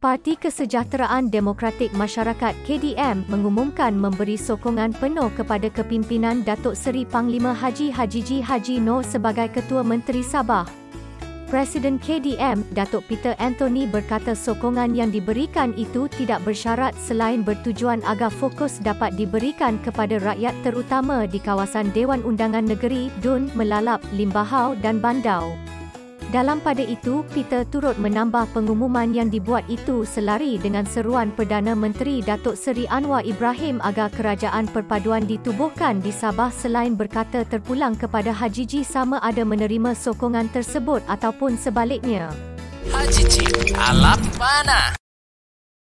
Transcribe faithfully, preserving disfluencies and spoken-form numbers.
Parti Kesejahteraan Demokratik Masyarakat K D M mengumumkan memberi sokongan penuh kepada kepimpinan Datuk Seri Panglima Haji Hajiji Haji Noor sebagai Ketua Menteri Sabah. Presiden K D M, Datuk Peter Anthony berkata sokongan yang diberikan itu tidak bersyarat selain bertujuan agar fokus dapat diberikan kepada rakyat terutama di kawasan Dewan Undangan Negeri, Dun, Melalap, Limbahau dan Bandau. Dalam pada itu, Peter turut menambah pengumuman yang dibuat itu selari dengan seruan Perdana Menteri Datuk Seri Anwar Ibrahim agar kerajaan perpaduan ditubuhkan di Sabah selain berkata terpulang kepada Hajiji sama ada menerima sokongan tersebut ataupun sebaliknya. Hajiji, alam mana?